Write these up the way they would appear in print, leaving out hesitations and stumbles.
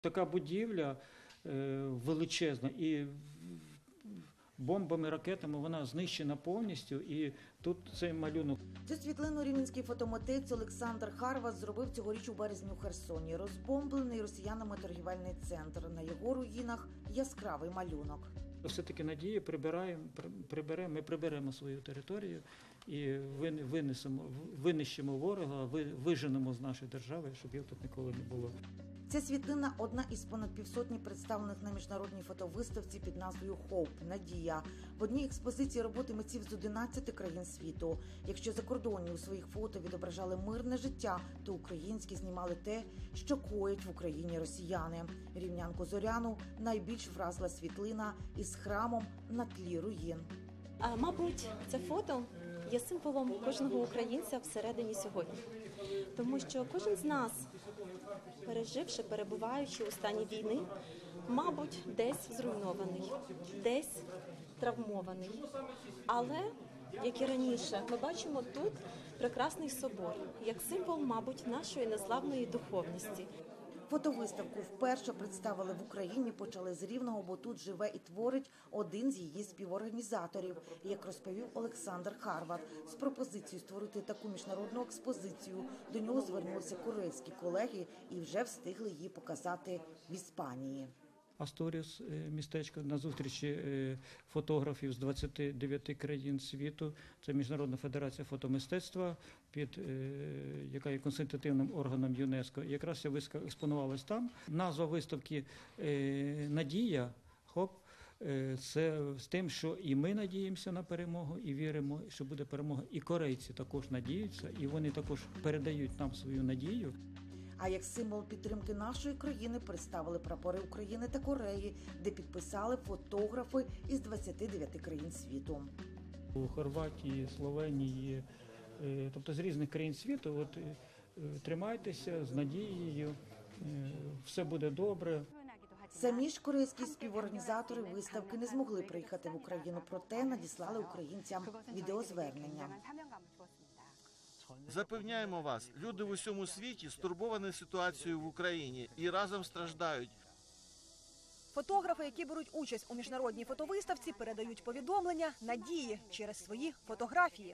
така будівля величезна і бомбами, ракетами вона знищена повністю, і тут цей малюнок. Цю світлину рівненський фотомитець Олександр Харват зробив цьогоріч у березні у Херсоні. Розбомблений росіянами торгівельний центр. На його руїнах яскравий малюнок. Все-таки надію ми приберемо свою територію і винищимо ворога, виженемо з нашої держави, щоб його тут ніколи не було. Ця світлина – одна із понад півсотні представлених на міжнародній фотовиставці під назвою «Хоуп» – «Надія». В одній експозиції роботи митців з 11 країн світу. Якщо закордонні у своїх фото відображали мирне життя, то українські знімали те, що коять в Україні росіяни. Рівнянку Зоряну найбільш вразила світлина із храмом на тлі руїн. Мабуть, це фото є символом кожного українця всередині сьогодні. Тому що кожен з нас, переживши, перебуваючи у стані війни, мабуть, десь зруйнований, десь травмований. Але, як і раніше, ми бачимо тут прекрасний собор, як символ, мабуть, нашої незламної духовності. Фотовиставку вперше представили в Україні, почали з Рівного, бо тут живе і творить один з її співорганізаторів. Як розповів Олександр Харват, з пропозицією створити таку міжнародну експозицію до нього звернулися корейські колеги і вже встигли її показати в Іспанії. Асторіс, містечко, на зустрічі фотографів з 29 країн світу. Це Міжнародна федерація фотомистецтва, яка є консультативним органом ЮНЕСКО. І якраз ця виставка експонувалась там. Назва виставки «Надія», це з тим, що і ми надіємося на перемогу, і віримо, що буде перемога. І корейці також надіються, і вони також передають нам свою надію. А як символ підтримки нашої країни представили прапори України та Кореї, де підписали фотографи із 29 країн світу. У Хорватії, Словенії, тобто з різних країн світу, тримайтеся з надією, все буде добре. Самі ж корейські співорганізатори виставки не змогли приїхати в Україну, проте надіслали українцям відеозвернення. Запевняємо вас, люди в усьому світі стурбовані ситуацією в Україні і разом страждають. Фотографи, які беруть участь у міжнародній фотовиставці, передають повідомлення надії через свої фотографії.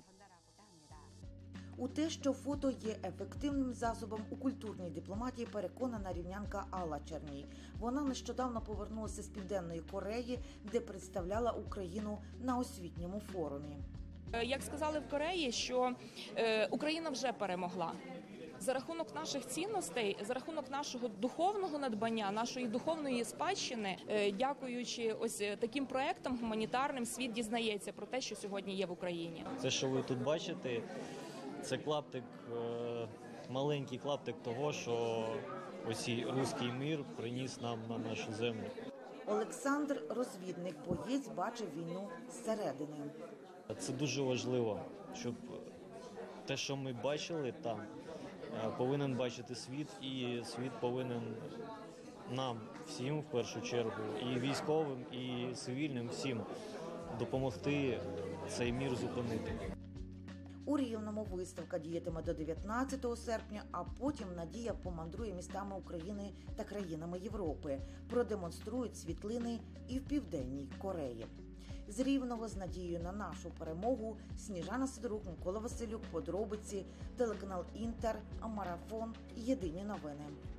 У те, що фото є ефективним засобом у культурній дипломатії, переконана рівнянка Алла Черній. Вона нещодавно повернулася з Південної Кореї, де представляла Україну на освітньому форумі. Як сказали в Кореї, що Україна вже перемогла. За рахунок наших цінностей, за рахунок нашого духовного надбання, нашої духовної спадщини, дякуючи ось таким проектам гуманітарним, світ дізнається про те, що сьогодні є в Україні. Це, що ви тут бачите, це клаптик, маленький клаптик того, що ось руський мир приніс нам на нашу землю. Олександр – розвідник, боєць, бачив війну зсередини. Це дуже важливо, щоб те, що ми бачили там, повинен бачити світ, і світ повинен нам всім, в першу чергу, і військовим, і цивільним, всім допомогти цей мір зупинити. У Рівному виставка діятиме до 19 серпня, а потім Надія помандрує містами України та країнами Європи. Продемонструють світлини і в Південній Кореї. З Рівного з надією на нашу перемогу Сніжана Сидорук, Микола Василюк, подробиці, телеканал Інтер, Марафон, Єдині новини.